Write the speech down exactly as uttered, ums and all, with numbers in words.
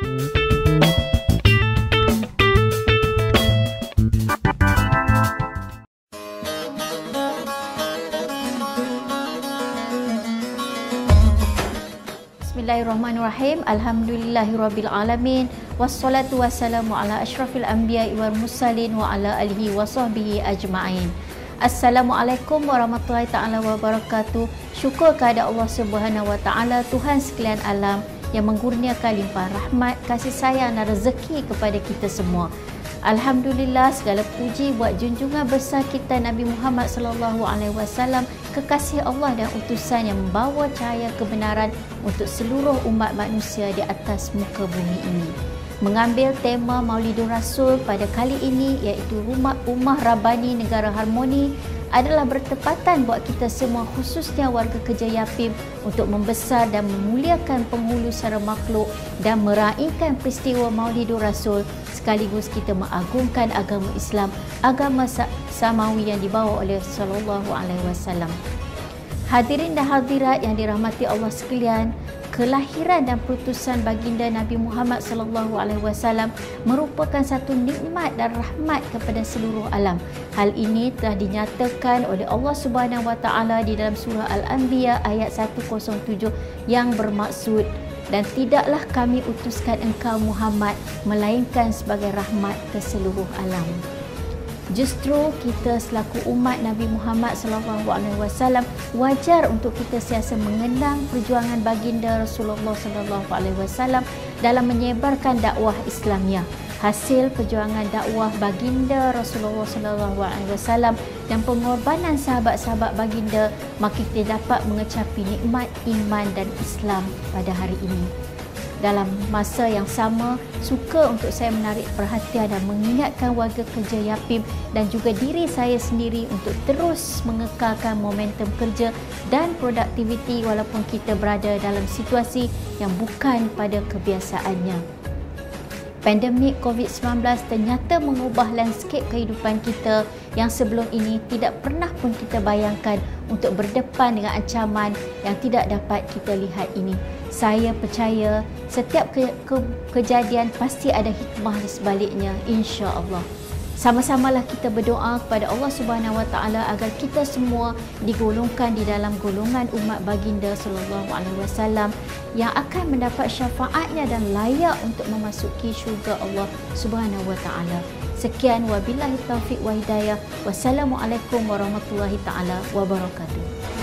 Bismillahirrahmanirrahim. Alhamdulillahirabbil alamin. Wassalatu wassalamu ala asyrafil anbiya'i wal mursalin wa ala alihi wa sahbihi ajma'in. Assalamualaikum warahmatullahi taala wabarakatuh. Syukur kepada Allah Subhanahu wa taala, Tuhan sekalian alam yang mengurniakan limpahan rahmat, kasih sayang dan rezeki kepada kita semua. Alhamdulillah, segala puji buat junjungan besar kita Nabi Muhammad sallallahu alaihi wasallam, kekasih Allah dan utusan yang membawa cahaya kebenaran untuk seluruh umat manusia di atas muka bumi ini. Mengambil tema Maulidur Rasul pada kali ini, iaitu Rumah Ummah Rabbani Negara Harmoni, adalah bertepatan buat kita semua, khususnya warga Kerja Yapim, untuk membesar dan memuliakan penghulu secara makhluk dan meraihkan peristiwa Maulidur Rasul, sekaligus kita mengagungkan agama Islam, agama samawi yang dibawa oleh sallallahu alaihi wasallam. Hadirin dan hadirat yang dirahmati Allah sekalian, kelahiran dan perutusan baginda Nabi Muhammad sallallahu alaihi wasallam merupakan satu nikmat dan rahmat kepada seluruh alam. Hal ini telah dinyatakan oleh Allah Subhanahu wa taala di dalam surah Al-Anbiya ayat seratus tujuh yang bermaksud, dan tidaklah kami utuskan engkau Muhammad melainkan sebagai rahmat ke seluruh alam. Justru kita selaku umat Nabi Muhammad sallallahu alaihi wasallam wajar untuk kita sentiasa mengenang perjuangan baginda Rasulullah sallallahu alaihi wasallam dalam menyebarkan dakwah Islamiah. Hasil perjuangan dakwah baginda Rasulullah sallallahu alaihi wasallam dan pengorbanan sahabat-sahabat baginda, maka kita dapat mengecapi nikmat iman dan Islam pada hari ini. Dalam masa yang sama, suka untuk saya menarik perhatian dan mengingatkan warga Kerja Yapim dan juga diri saya sendiri untuk terus mengekalkan momentum kerja dan produktiviti walaupun kita berada dalam situasi yang bukan pada kebiasaannya. Pandemik covid sembilan belas ternyata mengubah landscape kehidupan kita yang sebelum ini tidak pernah pun kita bayangkan untuk berdepan dengan ancaman yang tidak dapat kita lihat ini. Saya percaya setiap ke- ke- kejadian pasti ada hikmah di sebaliknya, insya-Allah. Sama-samalah kita berdoa kepada Allah Subhanahu wa taala agar kita semua digolongkan di dalam golongan umat baginda sallallahu alaihi wasallam yang akan mendapat syafaatnya dan layak untuk memasuki syurga Allah Subhanahu wa taala. Sekian, wabillahi taufik wa hidayah. Wassalamualaikum warahmatullahi taala wabarakatuh.